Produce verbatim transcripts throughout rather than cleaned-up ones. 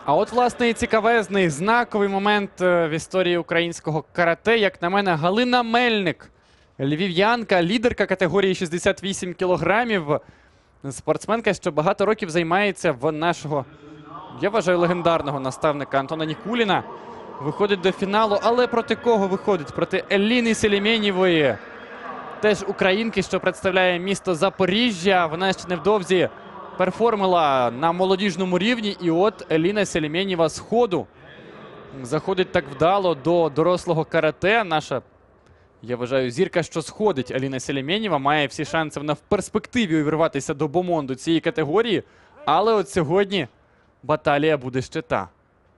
А от, власне, і цікавезний, знаковий момент в історії українського карате, як на мене, Галина Мельник. Львів'янка, лідерка категорії шістдесят вісім кілограмів. Спортсменка, що багато років займається в нашого, я вважаю, легендарного наставника Антона Нікуліна. Виходить до фіналу, але проти кого виходить? Проти Еліни Селіменєвої. Теж українки, що представляє місто Запоріжжя. Вона ще невдовзі перформила на молодіжному рівні. І от Еліна Селіменєва з ходу заходить так вдало до дорослого карате. Наша, я вважаю, зірка, що сходить, Еліна Селіменєва, має всі шанси вона в перспективі увірватися до бомонду цієї категорії. Але от сьогодні баталія буде ще та.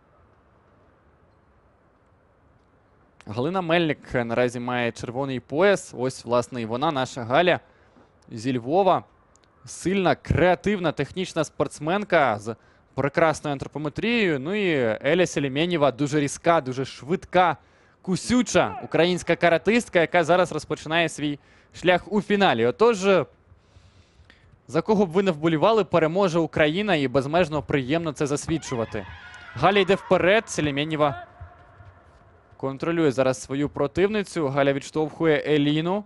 Галина Мельник наразі має червоний пояс. Ось, власне, і вона, наша Галя зі Львова. Сильна, креативна, технічна спортсменка з прекрасною антропометрією. Ну і Еля Селіменєва дуже різка, дуже швидка, кусюча українська каратистка, яка зараз розпочинає свій шлях у фіналі. Отож, за кого б ви не вболівали, переможе Україна, і безмежно приємно це засвідчувати. Галя йде вперед, Селіменєва контролює зараз свою противницю. Галя відштовхує Еліну.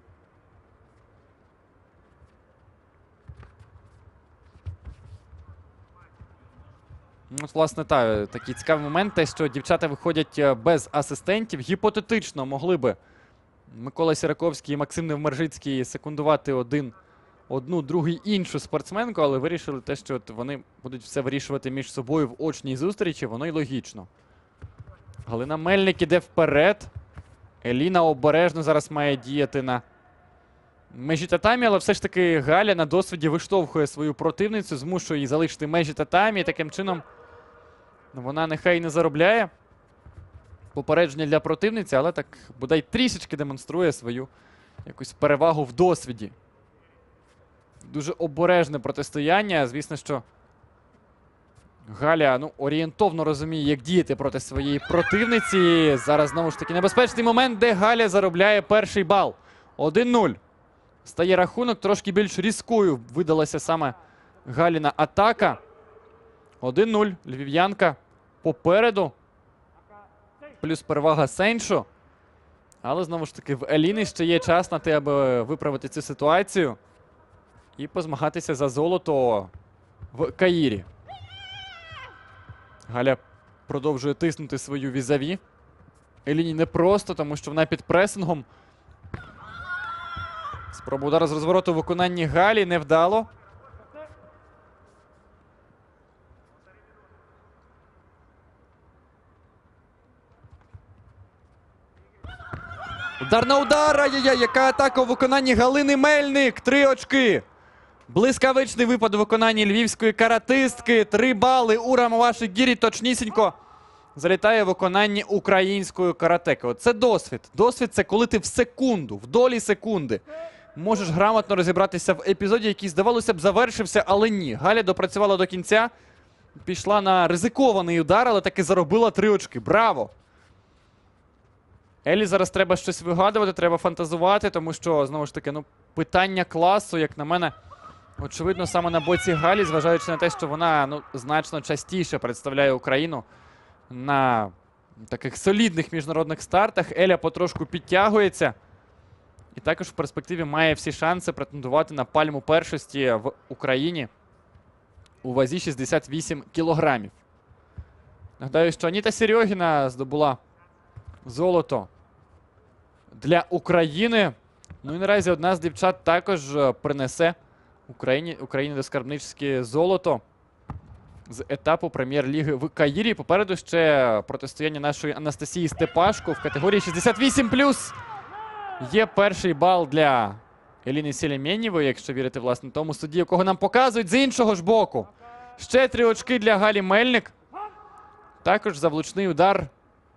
От, власне, та, такий цікавий момент, те, що дівчата виходять без асистентів. Гіпотетично могли би Микола Сіраковський і Максим Невмержицький секундувати один, одну, другу, іншу спортсменку, але вирішили те, що от вони будуть все вирішувати між собою в очній зустрічі. Воно й логічно. Галина Мельник іде вперед. Еліна обережно зараз має діяти на межі татамі, але все ж таки Галя на досвіді виштовхує свою противницю, змушує її залишити межі татамі. І таким чином вона нехай не заробляє попередження для противниці, але так бодай трішечки демонструє свою якусь перевагу в досвіді. Дуже обережне протистояння. Звісно, що Галя, ну, орієнтовно розуміє, як діяти проти своєї противниці. Зараз, знову ж таки, небезпечний момент, де Галя заробляє перший бал. один нуль. Стає рахунок, трошки більш різкою видалася саме Галіна атака. один нуль. Львів'янка попереду. Плюс перевага Сеншо. Але, знову ж таки, в Еліни ще є час на те, аби виправити цю ситуацію і позмагатися за золото в Каїрі. Галя продовжує тиснути свою візаві. Еліні непросто, тому що вона під пресингом. Спроба удару з розвороту в виконанні Галі невдало. Удар на удар! Ай-яй-яй, яка атака у виконанні Галини Мельник! Три очки! Блискавичний випад у виконанні львівської каратистки. Три бали у Рамаваші Гірі точнісінько залітає в виконанні української каратеки. Оце досвід. Досвід – це коли ти в секунду, в долі секунди можеш грамотно розібратися в епізоді, який, здавалося б, завершився, але ні. Галя допрацювала до кінця, пішла на ризикований удар, але таки заробила три очки. Браво! Елі зараз треба щось вигадувати, треба фантазувати, тому що, знову ж таки, ну, питання класу, як на мене, очевидно, саме на боці Галі, зважаючи на те, що вона, ну, значно частіше представляє Україну на таких солідних міжнародних стартах. Еля потрошку підтягується. І також в перспективі має всі шанси претендувати на пальму першості в Україні у вазі шістдесят вісім кілограмів. Нагадаю, що Аніта Серьогіна здобула золото для України. Ну і наразі одна з дівчат також принесе Україні, Україні до скарбнички золото з етапу прем'єр-ліги в Каїрі. Попереду ще протистояння нашої Анастасії Степашко в категорії шістдесят вісім плюс. Є перший бал для Еліни Селіменєвої, якщо вірити, власне, тому судді, якого нам показують. З іншого ж боку, ще три очки для Галі Мельник. Також за влучний удар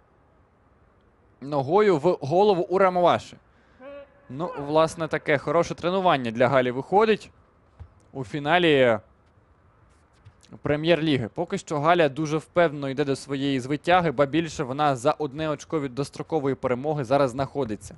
ногою в голову у Рамаваші. Ну, власне, таке хороше тренування для Галі виходить у фіналі прем'єр-ліги. Поки що Галя дуже впевнено йде до своєї звитяги, ба більше вона за одне очко від дострокової перемоги зараз знаходиться.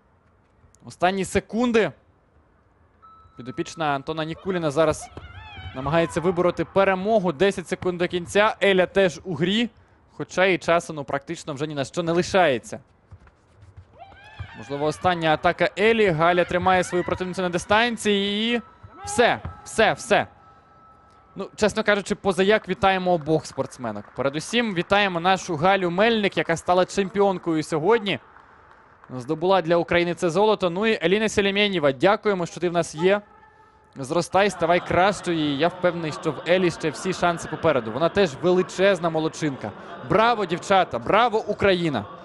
Останні секунди. Підопічна Антона Нікуліна зараз Намагається вибороти перемогу. десять секунд до кінця. Еля теж у грі. Хоча і часу ну, практично вже ні на що не лишається. Можливо, остання атака Елі. Галя тримає свою противницю на дистанції і все, все, все. Ну, чесно кажучи, позаяк вітаємо обох спортсменок. Передусім вітаємо нашу Галю Мельник, яка стала чемпіонкою сьогодні. Здобула для України це золото. Ну і Еліна Селімєнєва, дякуємо, що ти в нас є. Зростай, ставай кращою. І я впевнений, що в Елі ще всі шанси попереду. Вона теж величезна молодчинка. Браво, дівчата! Браво, Україна!